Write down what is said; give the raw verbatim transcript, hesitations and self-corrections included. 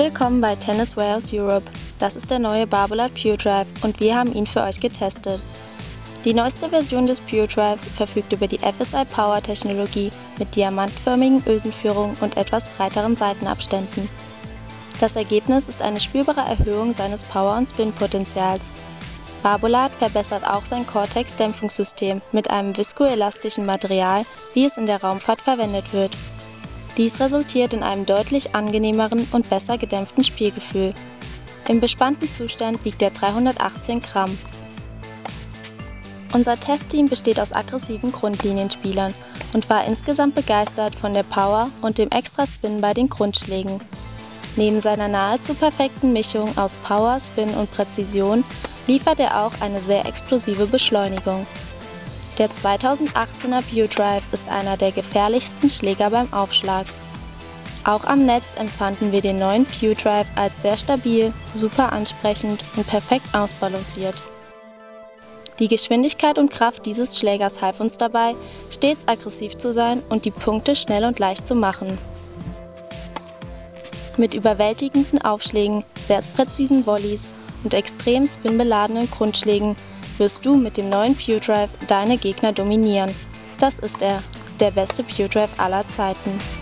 Willkommen bei Tennis Warehouse Europe. Das ist der neue Babolat Pure Drive und wir haben ihn für euch getestet. Die neueste Version des Pure Drives verfügt über die F S I Power Technologie mit diamantförmigen Ösenführungen und etwas breiteren Seitenabständen. Das Ergebnis ist eine spürbare Erhöhung seines Power- und Spin-Potenzials. Babolat verbessert auch sein Cortex-Dämpfungssystem mit einem viskoelastischen Material, wie es in der Raumfahrt verwendet wird. Dies resultiert in einem deutlich angenehmeren und besser gedämpften Spielgefühl. Im bespannten Zustand wiegt er dreihundertachtzehn Gramm. Unser Testteam besteht aus aggressiven Grundlinienspielern und war insgesamt begeistert von der Power und dem extra Spin bei den Grundschlägen. Neben seiner nahezu perfekten Mischung aus Power, Spin und Präzision liefert er auch eine sehr explosive Beschleunigung. Der zweitausendachtzehner Pure Drive ist einer der gefährlichsten Schläger beim Aufschlag. Auch am Netz empfanden wir den neuen Pure Drive als sehr stabil, super ansprechend und perfekt ausbalanciert. Die Geschwindigkeit und Kraft dieses Schlägers half uns dabei, stets aggressiv zu sein und die Punkte schnell und leicht zu machen. Mit überwältigenden Aufschlägen, sehr präzisen Volleys und extrem spinbeladenen Grundschlägen wirst du mit dem neuen Pure Drive deine Gegner dominieren. Das ist er, der beste Pure Drive aller Zeiten.